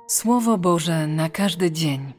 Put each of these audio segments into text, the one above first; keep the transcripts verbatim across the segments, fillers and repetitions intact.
Słowo Boże na każdy dzień.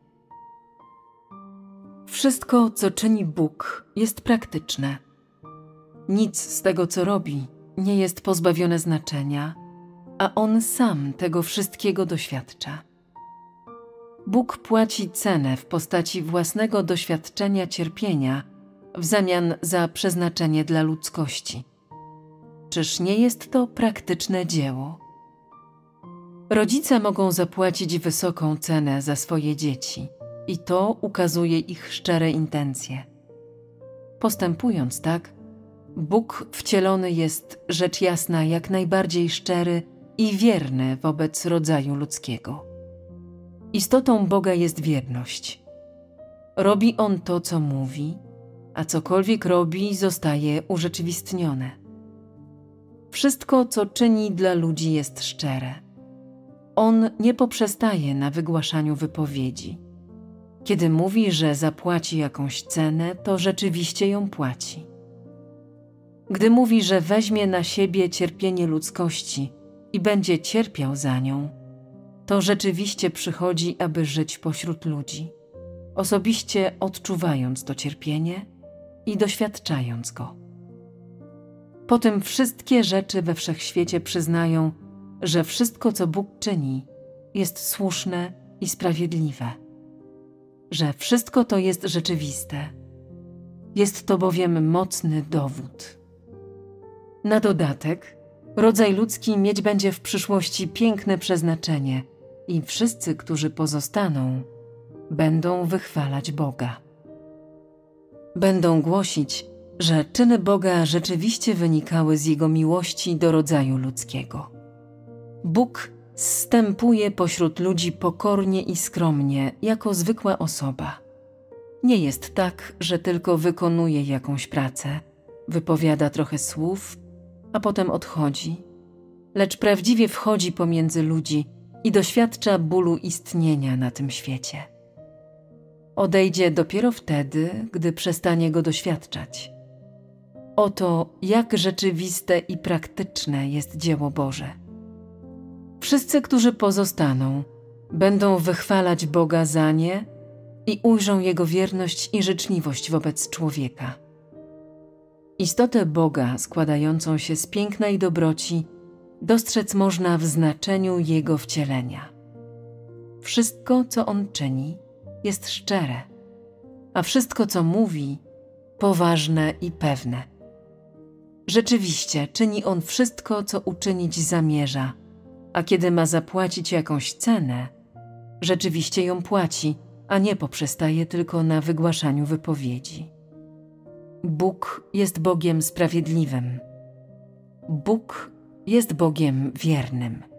Wszystko, co czyni Bóg, jest praktyczne. Nic z tego, co robi, nie jest pozbawione znaczenia, a On sam tego wszystkiego doświadcza. Bóg płaci cenę w postaci własnego doświadczenia cierpienia w zamian za przeznaczenie dla ludzkości. Czyż nie jest to praktyczne dzieło? Rodzice mogą zapłacić wysoką cenę za swoje dzieci i to ukazuje ich szczere intencje. Postępując tak, Bóg wcielony jest, rzecz jasna, jak najbardziej szczery i wierny wobec rodzaju ludzkiego. Istotą Boga jest wierność. Robi On to, co mówi, a cokolwiek robi, zostaje urzeczywistnione. Wszystko, co czyni dla ludzi, jest szczere. On nie poprzestaje na wygłaszaniu wypowiedzi. Kiedy mówi, że zapłaci jakąś cenę, to rzeczywiście ją płaci. Gdy mówi, że weźmie na siebie cierpienie ludzkości i będzie cierpiał za nią, to rzeczywiście przychodzi, aby żyć pośród ludzi, osobiście odczuwając to cierpienie i doświadczając go. Potem wszystkie rzeczy we wszechświecie przyznają, że wszystko, co Bóg czyni, jest słuszne i sprawiedliwe, że wszystko to jest rzeczywiste. Jest to bowiem mocny dowód. Na dodatek, rodzaj ludzki mieć będzie w przyszłości piękne przeznaczenie i wszyscy, którzy pozostaną, będą wychwalać Boga. Będą głosić, że czyny Boga rzeczywiście wynikały z Jego miłości do rodzaju ludzkiego. Bóg zstępuje pośród ludzi pokornie i skromnie, jako zwykła osoba. Nie jest tak, że tylko wykonuje jakąś pracę, wypowiada trochę słów, a potem odchodzi, lecz prawdziwie wchodzi pomiędzy ludzi i doświadcza bólu istnienia na tym świecie. Odejdzie dopiero wtedy, gdy przestanie go doświadczać. Oto, jak rzeczywiste i praktyczne jest dzieło Boże. Wszyscy, którzy pozostaną, będą wychwalać Boga za nie i ujrzą Jego wierność i życzliwość wobec człowieka. Istotę Boga składającą się z pięknej dobroci dostrzec można w znaczeniu Jego wcielenia. Wszystko, co On czyni, jest szczere, a wszystko, co mówi, poważne i pewne. Rzeczywiście czyni On wszystko, co uczynić zamierza, a kiedy ma zapłacić jakąś cenę, rzeczywiście ją płaci, a nie poprzestaje tylko na wygłaszaniu wypowiedzi. Bóg jest Bogiem sprawiedliwym. Bóg jest Bogiem wiernym.